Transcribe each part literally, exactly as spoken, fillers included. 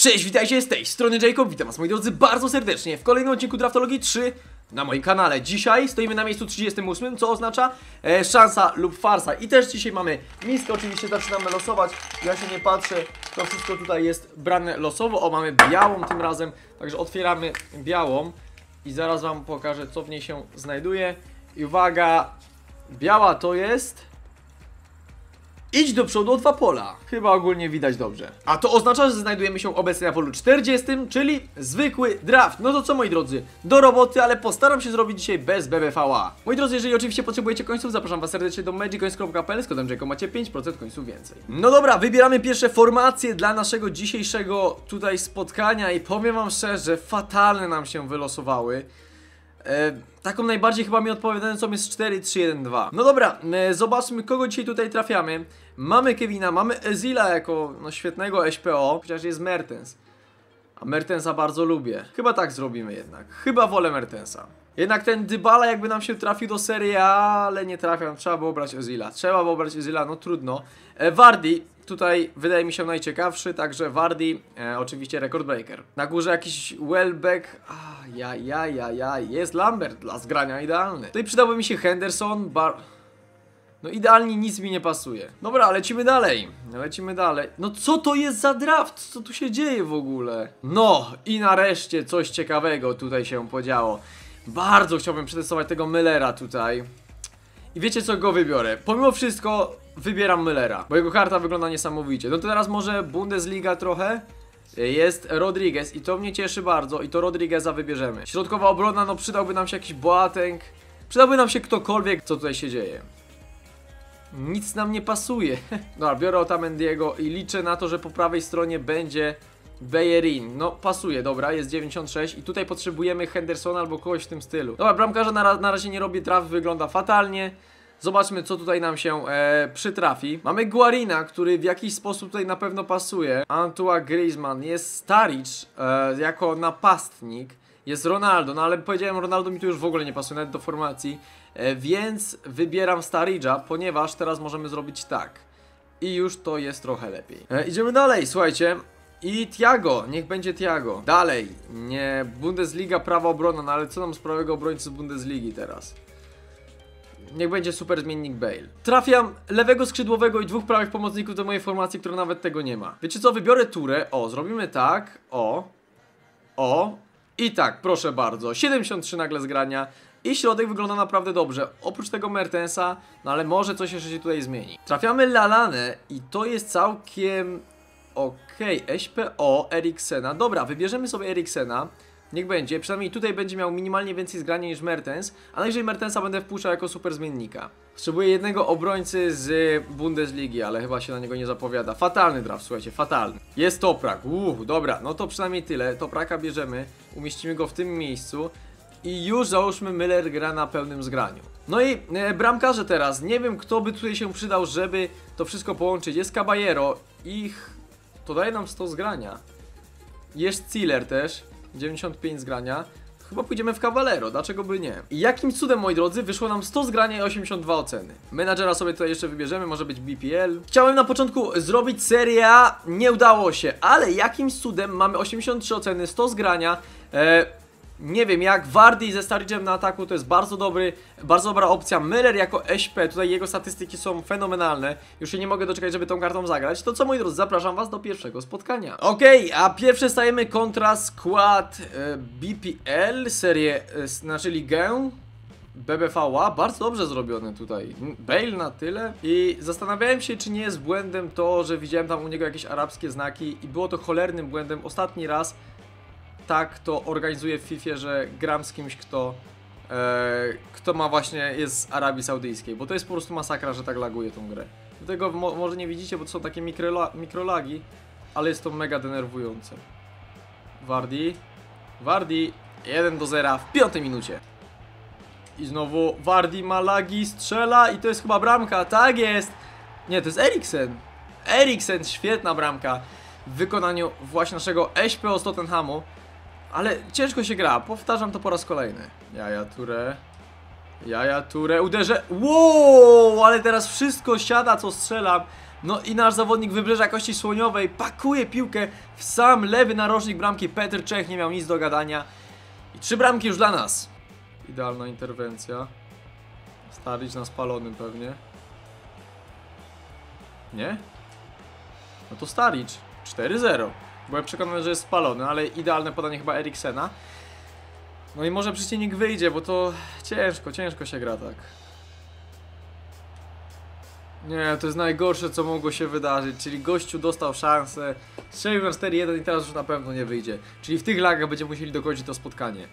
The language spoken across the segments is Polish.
Cześć, witajcie z tej strony Jacob, witam was moi drodzy bardzo serdecznie w kolejnym odcinku Draftologii trzy na moim kanale. Dzisiaj stoimy na miejscu trzydziestym ósmym, co oznacza e, szansa lub farsa. I też dzisiaj mamy miskę, oczywiście zaczynamy losować. Ja się nie patrzę, to wszystko tutaj jest brane losowo. O, mamy białą tym razem, także otwieramy białą i zaraz wam pokażę, co w niej się znajduje. I uwaga, biała to jest... Idź do przodu o dwa pola. Chyba ogólnie widać dobrze. A to oznacza, że znajdujemy się obecnie na polu czterdziestym, czyli zwykły draft. No to co, moi drodzy, do roboty, ale postaram się zrobić dzisiaj bez B B V A. Moi drodzy, jeżeli oczywiście potrzebujecie końców, zapraszam was serdecznie do magicoins kropka p l. Z kodem Jacob macie pięć procent końców więcej. No dobra, wybieramy pierwsze formacje dla naszego dzisiejszego tutaj spotkania i powiem wam szczerze, fatalne nam się wylosowały. E, taką najbardziej chyba mi odpowiadającą jest cztery trzy jeden dwa. No dobra, e, zobaczmy, kogo dzisiaj tutaj trafiamy. Mamy Kevina, mamy Ezila jako no, świetnego S P O, chociaż jest Mertens. A Mertensa bardzo lubię. Chyba tak zrobimy jednak. Chyba wolę Mertensa. Jednak ten Dybala jakby nam się trafił do Serie A, ale nie trafiam. Trzeba było brać Ezila. Trzeba było brać Ezila, no trudno. E, Vardy tutaj wydaje mi się najciekawszy, także Vardy, e, oczywiście record breaker. Na górze jakiś Welbeck, ah, ja, ja, ja, ja, jest Lambert dla zgrania idealny. Tutaj przydałby mi się Henderson, bar... No idealnie nic mi nie pasuje. Dobra, lecimy dalej, lecimy dalej. No co to jest za draft? Co tu się dzieje w ogóle? No i nareszcie coś ciekawego tutaj się podziało. Bardzo chciałbym przetestować tego Müllera tutaj. I wiecie co, go wybiorę. Pomimo wszystko wybieram Müllera, bo jego karta wygląda niesamowicie. No to teraz może Bundesliga trochę. Jest Rodriguez i to mnie cieszy bardzo i to Rodrigueza wybierzemy. Środkowa obrona, no przydałby nam się jakiś Boateng. Przydałby nam się ktokolwiek, co tutaj się dzieje. Nic nam nie pasuje. Dobra, biorę Otamendiego i liczę na to, że po prawej stronie będzie Bellerin. No pasuje, dobra, jest dziewięćdziesiąt sześć i tutaj potrzebujemy Hendersona albo kogoś w tym stylu. Dobra, bramkarza na, na razie nie robi draft, wygląda fatalnie. Zobaczmy, co tutaj nam się e, przytrafi. Mamy Guarina, który w jakiś sposób tutaj na pewno pasuje. Antoine Griezmann, jest Sturridge e, jako napastnik. Jest Ronaldo, no ale powiedziałem, Ronaldo mi tu już w ogóle nie pasuje, nawet do formacji. E, więc wybieram Sturridge'a, ponieważ teraz możemy zrobić tak. I już to jest trochę lepiej. E, idziemy dalej, słuchajcie. I Thiago, niech będzie Thiago. Dalej, nie Bundesliga, prawa obrona, no ale co nam z prawego obrońcy z Bundesligi teraz? Niech będzie super zmiennik Bale. Trafiam lewego skrzydłowego i dwóch prawych pomocników do mojej formacji, która nawet tego nie ma. Wiecie co, wybiorę Tourę. O, zrobimy tak. O. O. I tak, proszę bardzo. siedemdziesiąt trzy nagle zgrania. I środek wygląda naprawdę dobrze. Oprócz tego Mertensa, no ale może coś jeszcze się tutaj zmieni. Trafiamy Lalanę i to jest całkiem... Okej, okay. S P O Eriksena. Dobra, wybierzemy sobie Eriksena. Niech będzie, przynajmniej tutaj będzie miał minimalnie więcej zgrania niż Mertens. A najwyżej Mertensa będę wpuszczał jako super zmiennika. Potrzebuję jednego obrońcy z Bundesligi, ale chyba się na niego nie zapowiada. Fatalny draft, słuchajcie, fatalny. Jest Toprak, uuu, dobra, no to przynajmniej tyle. Topraka bierzemy, umieścimy go w tym miejscu. I już załóżmy, Müller gra na pełnym zgraniu. No i e, bramkarze teraz, nie wiem kto by tutaj się przydał, żeby to wszystko połączyć. Jest Caballero, ich... to daje nam sto zgrania. Jest Ziller też, dziewięćdziesiąt pięć zgrania. Chyba pójdziemy w Caballero, dlaczego by nie? I jakim cudem, moi drodzy, wyszło nam sto zgrania i osiemdziesiąt dwa oceny. Menadżera sobie tutaj jeszcze wybierzemy, może być B P L. Chciałem na początku zrobić Serie A, nie udało się, ale jakimś cudem mamy osiemdziesiąt trzy oceny, sto zgrania. E Nie wiem, jak Vardy ze Sturridge'em na ataku to jest bardzo dobry, bardzo dobra opcja. Müller jako S P, tutaj jego statystyki są fenomenalne. Już się nie mogę doczekać, żeby tą kartą zagrać. To co, moi drodzy, zapraszam was do pierwszego spotkania. Okej, okay, a pierwsze stajemy kontra skład e, B P L, serię, e, znaczy ligę B B V A. Bardzo dobrze zrobione tutaj. Bale na tyle. I zastanawiałem się, czy nie jest błędem to, że widziałem tam u niego jakieś arabskie znaki i było to cholernym błędem. Ostatni raz tak to organizuję w Fifie, że gram z kimś, kto e, kto ma właśnie, jest z Arabii Saudyjskiej, bo to jest po prostu masakra, że tak laguje tą grę. Dlatego mo może nie widzicie, bo to są takie mikrola mikrolagi, ale jest to mega denerwujące. Vardy, Vardy, jeden do zera w piątej minucie. I znowu Vardy ma lagi, strzela i to jest chyba bramka, tak jest! Nie, to jest Eriksen. Eriksen, świetna bramka w wykonaniu właśnie naszego S P O z Tottenhamu. Ale ciężko się gra, powtarzam to po raz kolejny. Jaja Touré. Jaja Touré, uderzę. Wow, ale teraz wszystko siada, co strzelam. No i nasz zawodnik Wybrzeża Kości Słoniowej pakuje piłkę w sam lewy narożnik bramki. Petr Czech nie miał nic do gadania. I trzy bramki już dla nas. Idealna interwencja. Starić na spalonym pewnie. Nie? No to Starić. cztery zero. Byłem przekonany, że jest spalony, ale idealne podanie chyba Eriksena. No i może przeciwnik wyjdzie, bo to ciężko, ciężko się gra tak. Nie, to jest najgorsze, co mogło się wydarzyć, czyli gościu dostał szansę, strzelił na cztery jeden i teraz już na pewno nie wyjdzie. Czyli w tych lagach będziemy musieli dokończyć to spotkanie.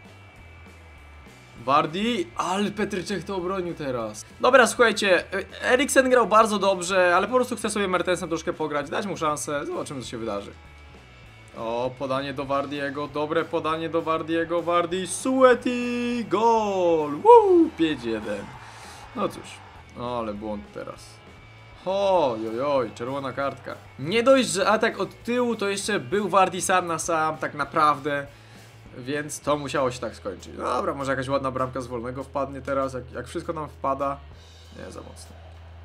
Wardy, ale Petr Czech to obronił teraz. Dobra, słuchajcie, Eriksen grał bardzo dobrze, ale po prostu chcę sobie Mertensem troszkę pograć, dać mu szansę, zobaczymy co się wydarzy. O, podanie do Wardiego, dobre podanie do Wardiego, Wardy, Sueti, gol, woo, pięć jeden. No cóż, no ale błąd teraz. Oj, oj, oj, czerwona kartka. Nie dość, że atak od tyłu, to jeszcze był Wardy sam na sam, tak naprawdę. Więc to musiało się tak skończyć. No dobra, może jakaś ładna bramka z wolnego wpadnie teraz, jak, jak wszystko nam wpada. Nie, za mocno.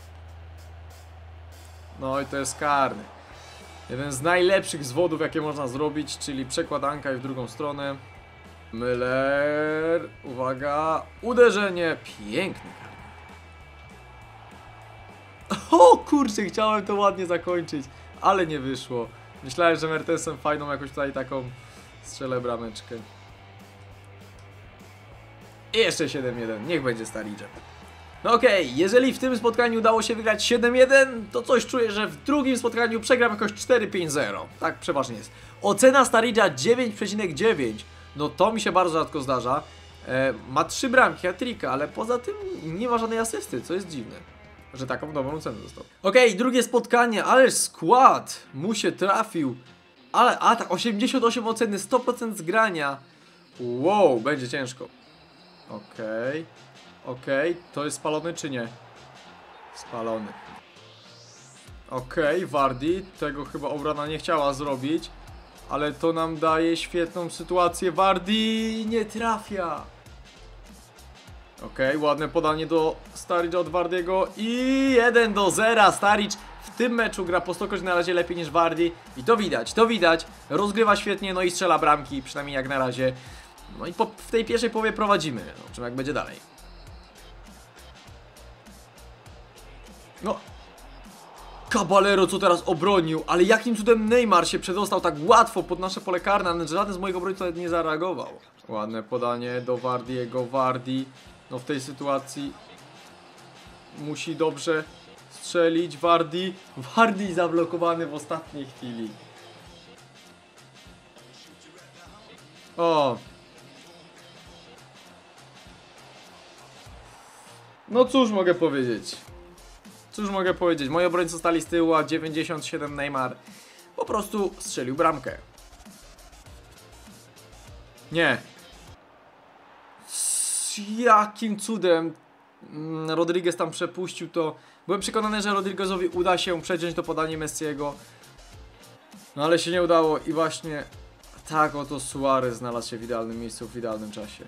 No i to jest karny. Jeden z najlepszych zwodów, jakie można zrobić, czyli przekładanka i w drugą stronę. Müller, uwaga, uderzenie, piękny karny. O kurczę, chciałem to ładnie zakończyć, ale nie wyszło. Myślałem, że Mertensem fajną jakoś tutaj taką strzelę brameczkę. I jeszcze siedem jeden, niech będzie Staricem. No okej, okay, jeżeli w tym spotkaniu udało się wygrać siedem jeden, to coś czuję, że w drugim spotkaniu przegram jakoś cztery pięć zero. Tak przeważnie jest. Ocena Staricza dziewięć przecinek dziewięć. No to mi się bardzo rzadko zdarza. E, ma trzy bramki, hat-tricka, ale poza tym nie ma żadnej asysty, co jest dziwne, że taką dobrą cenę dostał. Okej, okay, drugie spotkanie, ależ skład mu się trafił. Ale, a tak, osiemdziesiąt osiem oceny, sto procent zgrania. Wow, będzie ciężko. Okej. Okay. Okej, okay, to jest spalony czy nie? Spalony. Okej, okay, Wardy, tego chyba obrona nie chciała zrobić. Ale to nam daje świetną sytuację. Wardy nie trafia. Okej, okay, ładne podanie do Staricza od Wardiego. I jeden do zera. Staricz w tym meczu gra po stokroć na razie lepiej niż Wardy. I to widać, to widać. Rozgrywa świetnie, no i strzela bramki, przynajmniej jak na razie. No i po, w tej pierwszej połowie prowadzimy. Zobaczymy jak będzie dalej. No. Caballero co teraz obronił, ale jakim cudem Neymar się przedostał tak łatwo pod nasze pole karne, że żaden z moich obrońców nie zareagował. Ładne podanie do Wardiego, Wardy. No w tej sytuacji musi dobrze strzelić Wardy. Wardy zablokowany w ostatniej chwili. O. No cóż mogę powiedzieć. Cóż mogę powiedzieć, moi obrońcy stali z tyłu, a dziewięćdziesiąt siedem Neymar po prostu strzelił bramkę. Nie. Z jakim cudem Rodriguez tam przepuścił to. Byłem przekonany, że Rodriguezowi uda się przeciąć to podanie Messiego. No ale się nie udało i właśnie tak oto Suarez znalazł się w idealnym miejscu, w idealnym czasie.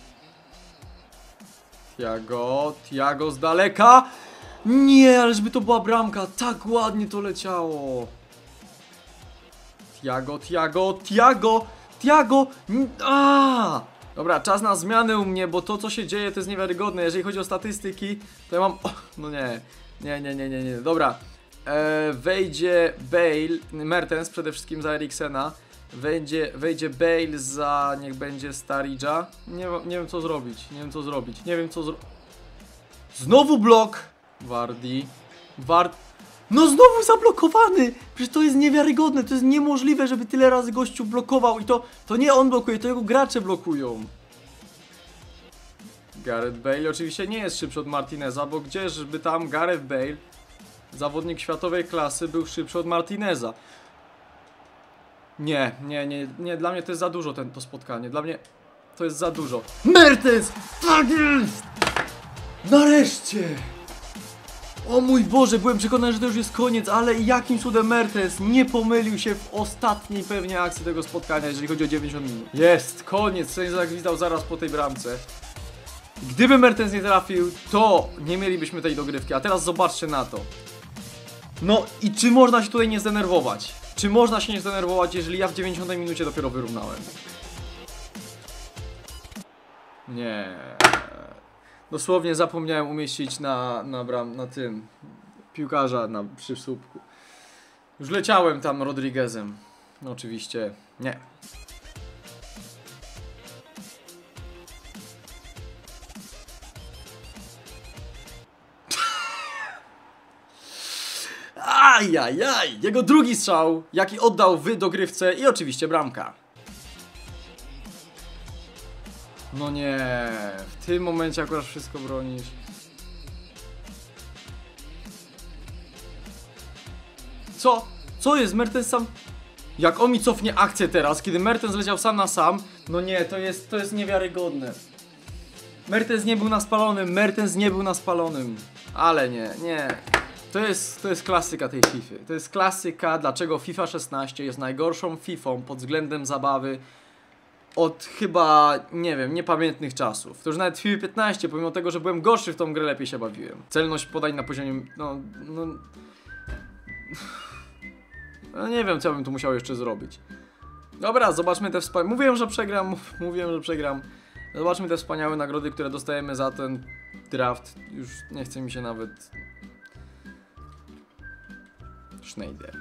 Thiago, Thiago z daleka. Nie, ależby to była bramka, tak ładnie to leciało. Thiago, Thiago, Thiago, Thiago, a! Dobra, czas na zmiany u mnie, bo to co się dzieje to jest niewiarygodne. Jeżeli chodzi o statystyki, to ja mam, oh, no nie, nie, nie, nie, nie, nie, dobra. E, wejdzie Bale, Mertens przede wszystkim za Eriksena. Wejdzie, wejdzie Bale za, niech będzie Staricza. Nie, nie wiem co zrobić, nie wiem co zrobić, nie wiem co zrobić. Znowu blok! Wardy, Ward... No znowu zablokowany! Przecież to jest niewiarygodne, to jest niemożliwe, żeby tyle razy gościu blokował i to, to nie on blokuje, to jego gracze blokują. Gareth Bale oczywiście nie jest szybszy od Martineza, bo gdzieżby tam Gareth Bale, zawodnik światowej klasy, był szybszy od Martineza. Nie, nie, nie, nie, dla mnie to jest za dużo ten, to spotkanie, dla mnie to jest za dużo. Mertens! Tak jest! Nareszcie! O mój Boże, byłem przekonany, że to już jest koniec, ale jakim cudem Mertens nie pomylił się w ostatniej pewnie akcji tego spotkania, jeżeli chodzi o dziewięćdziesiąt minut. Jest, koniec, sędzia zagwizdał zaraz po tej bramce. Gdyby Mertens nie trafił, to nie mielibyśmy tej dogrywki, a teraz zobaczcie na to. No i czy można się tutaj nie zdenerwować? Czy można się nie zdenerwować, jeżeli ja w dziewięćdziesiątej minucie dopiero wyrównałem? Nie. Dosłownie zapomniałem umieścić na, na, bram, na tym piłkarza na, przy słupku. Już leciałem tam Rodriguezem. No oczywiście nie. Ajajaj! Jego drugi strzał, jaki oddał w dogrywce i oczywiście bramka. No nie, w tym momencie akurat wszystko bronisz. Co? Co jest? Mertens sam... Jak on mi cofnie akcję teraz, kiedy Mertens leciał sam na sam, no nie, to jest, to jest niewiarygodne. Mertens nie był na spalonym, Mertens nie był na spalonym. Ale nie, nie. To jest, to jest klasyka tej FIFA. To jest klasyka, dlaczego FIFA szesnaście jest najgorszą FIFą pod względem zabawy od chyba, nie wiem, niepamiętnych czasów. To już nawet FIFA piętnaście, pomimo tego, że byłem gorszy w tą grę, lepiej się bawiłem. Celność podań na poziomie, no, no... No nie wiem, co bym tu musiał jeszcze zrobić. Dobra, zobaczmy te wspaniałe... Mówiłem, że przegram, mówiłem, że przegram. Zobaczmy te wspaniałe nagrody, które dostajemy za ten draft. Już nie chce mi się nawet... Schneider.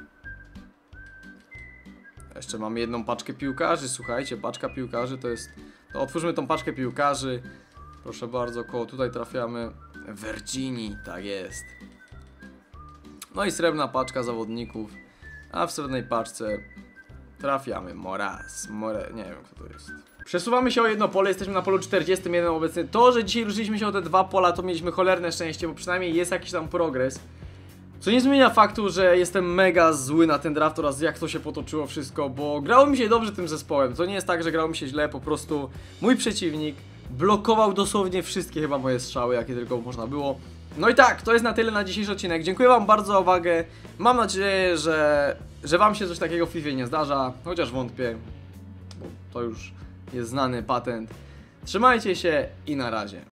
Jeszcze mamy jedną paczkę piłkarzy, słuchajcie, paczka piłkarzy to jest... To otwórzmy tą paczkę piłkarzy. Proszę bardzo, koło tutaj trafiamy Vergini, tak jest. No i srebrna paczka zawodników. A w srebrnej paczce trafiamy Moraz, More... nie wiem kto to jest. Przesuwamy się o jedno pole, jesteśmy na polu czterdziestym jeden obecnie. To, że dzisiaj ruszyliśmy się o te dwa pola, to mieliśmy cholerne szczęście, bo przynajmniej jest jakiś tam progres. Co nie zmienia faktu, że jestem mega zły na ten draft oraz jak to się potoczyło wszystko, bo grało mi się dobrze tym zespołem. To nie jest tak, że grało mi się źle, po prostu mój przeciwnik blokował dosłownie wszystkie chyba moje strzały, jakie tylko można było. No i tak, to jest na tyle na dzisiejszy odcinek. Dziękuję wam bardzo za uwagę. Mam nadzieję, że, że wam się coś takiego w FIFA nie zdarza, chociaż wątpię, bo to już jest znany patent. Trzymajcie się i na razie.